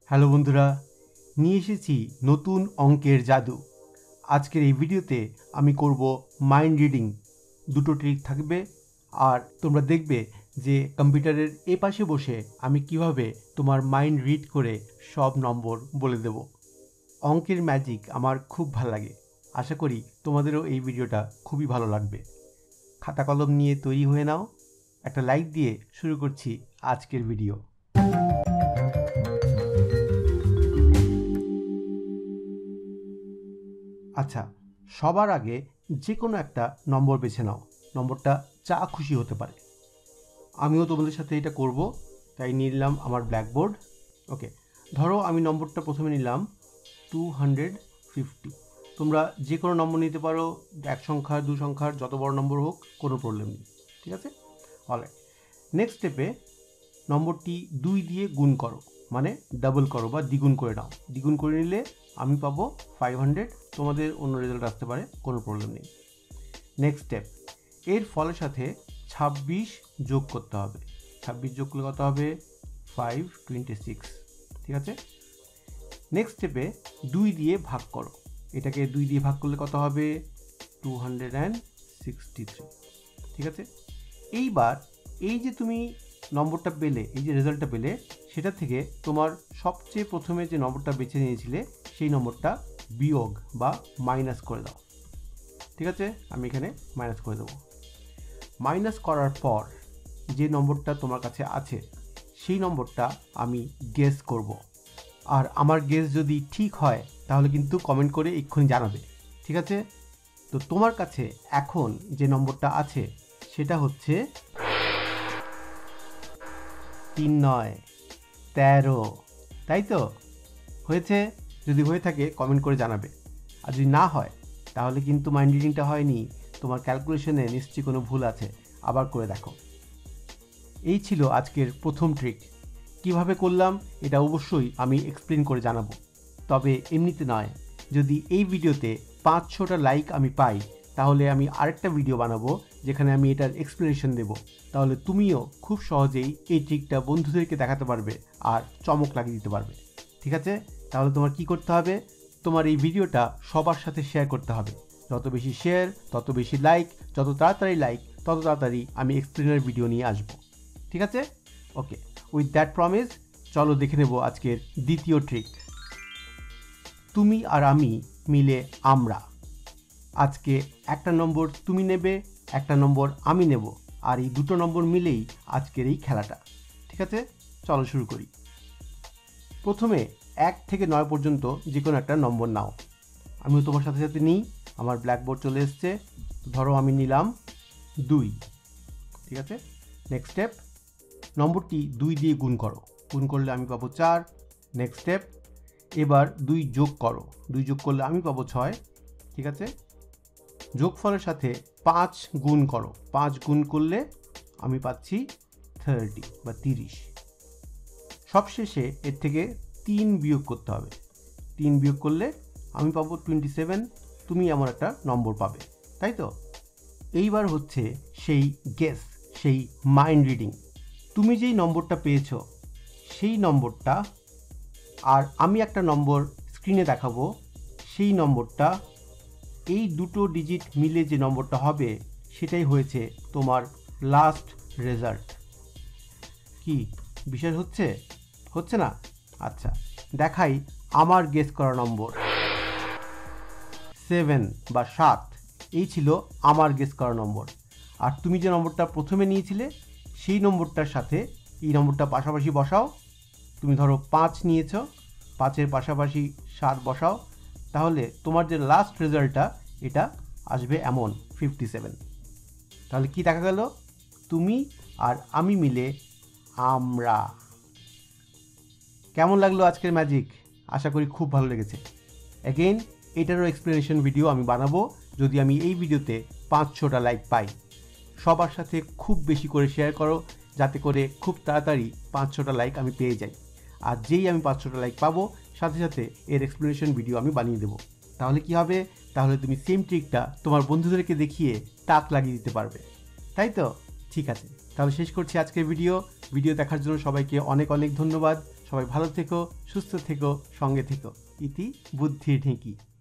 Hello বন্ধুরা, নিয়ে এসেছি নতুন অঙ্কের জাদু। আজকের এই ভিডিওতে আমি করব মাইন্ড রিডিং। দুটো ট্রিক থাকবে আর তোমরা দেখবে যে কম্পিউটারের এ পাশে বসে আমি কিভাবে তোমার মাইন্ড রিড করে সব নম্বর বলে দেব। অঙ্কের ম্যাজিক আমার খুব ভালো লাগে। আশা করি তোমাদেরও এই ভিডিওটা খুবই ভালো লাগবে। খাতা কলম নিয়ে তৈরি হয়ে নাও, একটা লাইক দিয়ে শুরু করছি আজকের ভিডিও। আচ্ছা, সবার আগে যে কোনো একটা নম্বর বেছে নাও। নম্বরটা যা খুশি হতে পারে। আমিও তোমাদের সাথে এটা করব, তাই নিলাম আমার ব্ল্যাকবোর্ড। ওকে, ধরো আমি নম্বরটা প্রথমে নিলাম 250। তোমরা যে কোনো নম্বর নিতে পারো, এক সংখ্যার, দু সংখ্যার, যত বড় নম্বর হোক, কোনো প্রবলেম নেই। ঠিক আছে? অলরাইট, নেক্সট স্টেপে নম্বরটি 2 দিয়ে গুণ করো, মানে ডাবল করো বা দ্বিগুণ করে নাও। দ্বিগুণ করে নিলে আমি পাবো 500। তোমাদের অন্য রেজাল্ট আসতে পারে, কোনো প্রবলেম নেই। নেক্সট স্টেপ, এর ফলের সাথে 26 যোগ করতে হবে। 26 যোগ করলে কত হবে? 526। ঠিক আছে? নেক্সট স্টেপে 2 দিয়ে ভাগ করো। এটাকে 2 দিয়ে ভাগ করলে কত হবে? 263। ঠিক আছে? এইবার এই যে তুমি নম্বরটা পেলে, এই যে রেজাল্টটা পেলে, সেটা থেকে তোমার সবচেয়ে প্রথমে যে নম্বরটা বেছে নিয়েছিলে সেই নম্বরটা বিয়োগ বা মাইনাস করে দাও। ঠিক আছে? আমি এখানে মাইনাস করে দেবো। মাইনাস করার পর যে নম্বরটা তোমার কাছে আছে সেই নম্বরটা আমি গেস করব। আর আমার গেস যদি ঠিক হয় তাহলে কিন্তু কমেন্ট করে এক্ষুনি জানাবে। ঠিক আছে? তো তোমার কাছে এখন যে নম্বরটা আছে সেটা হচ্ছে 3 9 13। তাই তো? হয়েছে? যদি হয়ে থাকে কমেন্ট করে জানাবে। আর যদি না হয় তাহলে কিন্তু মাইন্ড রিডিংটা হয়নি, তোমার ক্যালকুলেশনে নিশ্চয়ই কোনো ভুল আছে, আবার করে দেখো। এই ছিল আজকের প্রথম ট্রিক। কিভাবে করলাম এটা অবশ্যই আমি এক্সপ্লেন করে জানাবো, তবে এমনিতে নয়। যদি এই ভিডিওতে 500টা লাইক আমি পাই তাহলে আমি আরেকটা ভিডিও বানাবো যেখানে আমি এটার এক্সপ্লেনেশন দেব। তাহলে তুমিও খুব সহজেই এই ট্রিকটা বন্ধুদেরকে দেখাতে পারবে আর চমক লাগিয়ে দিতে পারবে। ঠিক আছে? তাহলে তোমার কি করতে হবে? তোমার এই ভিডিওটা সবার সাথে শেয়ার করতে হবে। যত বেশি শেয়ার তত বেশি লাইক, যত তাড়াতাড়ি লাইক তত তাড়াতাড়ি আমি এক্সপ্লেনার ভিডিও নিয়ে আসবো। ঠিক আছে? ওকে, উইথ দ্যাট প্রমিস চলো দেখে নেব আজকের দ্বিতীয় ট্রিক। তুমি আর আমি মিলে আমরা। আজকে একটা নম্বর তুমি নেবে, একটা নম্বর আমি নেব, আর এই দুটো নম্বর মিলেই আজকের এই খেলাটা। ঠিক আছে? চলো শুরু করি। প্রথমে 1 থেকে 9 পর্যন্ত যে কোনো একটা নম্বর নাও। আমিও তোমার সাথে সাথে নিই, আমার ব্ল্যাকবোর্ড চলে এসছে। ধরো আমি নিলাম 2। ঠিক আছে? নেক্সট স্টেপ, নম্বরটি 2 দিয়ে গুণ করো। গুণ করলে আমি পাবো 4। নেক্সট স্টেপ, এবার 2 যোগ করো। 2 যোগ করলে আমি পাবো 6। ঠিক আছে? যোগফলের সাথে 5 গুণ করো। 5 গুণ করলে আমি পাচ্ছি 30 বা 30। সবশেষে এর থেকে 3 বিয়োগ করতে হবে। 3 বিয়োগ করলে আমি পাবো 27। তুমি এমন একটা নম্বর পাবে। তাই তো? এইবার হচ্ছে সেই গেস, সেই মাইন্ড রিডিং। তুমি যেই নম্বরটা পেয়েছো সেই নম্বরটা আর আমি একটা নম্বর স্ক্রিনে দেখাবো, সেই নম্বরটা, এই দুটো ডিজিট মিলে যে নম্বরটা হবে সেটাই হয়েছে তোমার লাস্ট রেজাল্ট। কি বিশ্বাস হচ্ছে? হচ্ছে না? আচ্ছা, দেখাই আমার গেস করা নম্বর 7 বা 7। এই ছিল আমার গেস করা নম্বর। আর তুমি যে নম্বরটা প্রথমে নিয়েছিলে সেই নম্বরটার সাথে এই নম্বরটা পাশাপাশি বসাও। তুমি ধরো 5 নিয়েছো, 5-এর পাশাপাশি 7 বসাও, তাহলে তোমার যে লাস্ট রেজাল্টটা এটা আসবে এমন 57। তাহলে কি দেখা গেল? তুমি আর আমি মিলে আমরা। কেমন লাগলো আজকের ম্যাজিক? আশা করি খুব ভালো লেগেছে। অ্যাগেইন এটারও এক্সপ্লেনেশন ভিডিও আমি বানাবো যদি আমি এই ভিডিওতে 500টা লাইক পাই। সবার সাথে খুব বেশি করে শেয়ার করো যাতে করে খুব তাড়াতাড়ি 500টা লাইক আমি পেয়ে যাই। আর যেই আমি 500টা লাইক পাবো সাথে সাথে এর এক্সপ্লেনেশন ভিডিও আমি বানিয়ে দেবো। তাহলে কি হবে? তাহলে তুমি সেম ট্রিকটা তোমার বন্ধুদেরকে দেখিয়ে তাক লাগিয়ে দিতে পারবে। তাই তো? ঠিক আছে, তাহলে শেষ করছি আজকের ভিডিও দেখার জন্য সবাইকে অনেক অনেক ধন্যবাদ। সবাই ভালো থেকো, সুস্থ থেকো, সঙ্গে থেকো। ইতি বুদ্ধির ঢেঁকি।